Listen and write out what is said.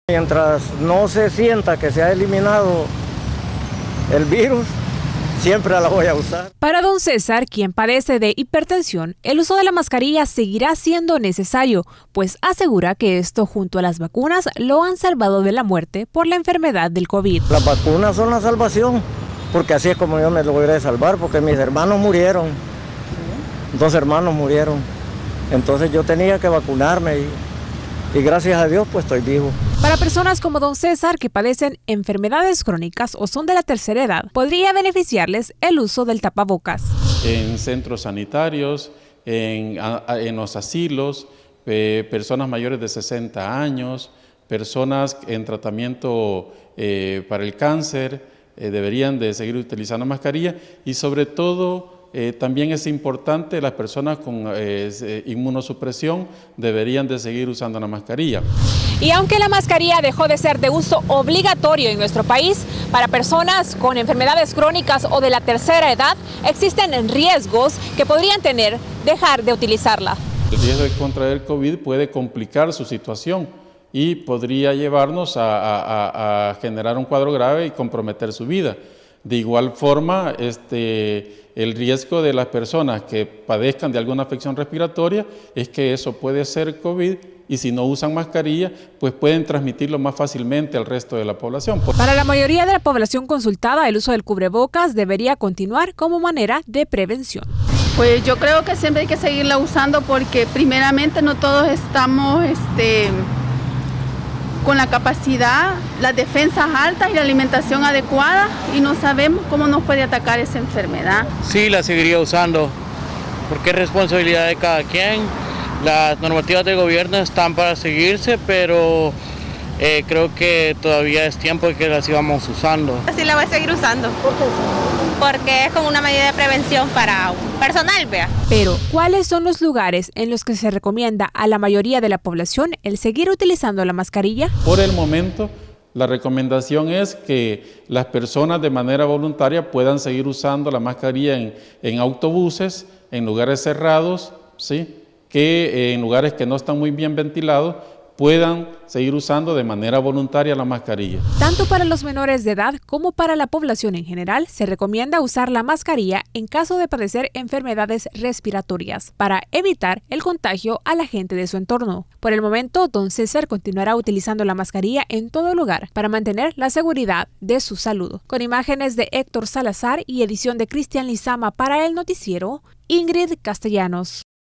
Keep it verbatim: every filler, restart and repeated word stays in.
Mientras no se sienta que se ha eliminado el virus, siempre la voy a usar. Para don César, quien padece de hipertensión, el uso de la mascarilla seguirá siendo necesario, pues asegura que esto junto a las vacunas lo han salvado de la muerte por la enfermedad del COVID. Las vacunas son la salvación, porque así es como yo me logré salvar, porque mis hermanos murieron, dos hermanos murieron, entonces yo tenía que vacunarme y, y gracias a Dios pues estoy vivo. Para personas como don César que padecen enfermedades crónicas o son de la tercera edad, podría beneficiarles el uso del tapabocas. En centros sanitarios, en, en los asilos, eh, personas mayores de sesenta años, personas en tratamiento eh, para el cáncer, eh, deberían de seguir utilizando mascarilla y sobre todo Eh, también es importante, las personas con eh, inmunosupresión deberían de seguir usando la mascarilla. Y aunque la mascarilla dejó de ser de uso obligatorio en nuestro país, para personas con enfermedades crónicas o de la tercera edad, existen riesgos que podrían tener dejar de utilizarla. El riesgo de contraer COVID puede complicar su situación y podría llevarnos a, a, a generar un cuadro grave y comprometer su vida. De igual forma, este, el riesgo de las personas que padezcan de alguna afección respiratoria es que eso puede ser COVID y si no usan mascarilla, pues pueden transmitirlo más fácilmente al resto de la población. Para la mayoría de la población consultada, el uso del cubrebocas debería continuar como manera de prevención. Pues yo creo que siempre hay que seguirla usando porque primeramente no todos estamos este, con la capacidad, las defensas altas y la alimentación adecuada y no sabemos cómo nos puede atacar esa enfermedad. Sí, la seguiría usando porque es responsabilidad de cada quien. Las normativas del gobierno están para seguirse, pero eh, creo que todavía es tiempo de que las sigamos usando. Sí, la voy a seguir usando. ¿Por qué? Porque es como una medida de prevención para personal, vea. Pero, ¿cuáles son los lugares en los que se recomienda a la mayoría de la población el seguir utilizando la mascarilla? Por el momento, la recomendación es que las personas de manera voluntaria puedan seguir usando la mascarilla en, en autobuses, en lugares cerrados, ¿sí? que en lugares que no están muy bien ventilados, puedan seguir usando de manera voluntaria la mascarilla. Tanto para los menores de edad como para la población en general, se recomienda usar la mascarilla en caso de padecer enfermedades respiratorias para evitar el contagio a la gente de su entorno. Por el momento, don César continuará utilizando la mascarilla en todo lugar para mantener la seguridad de su salud. Con imágenes de Héctor Salazar y edición de Cristian Lizama para el noticiero, Ingrid Castellanos.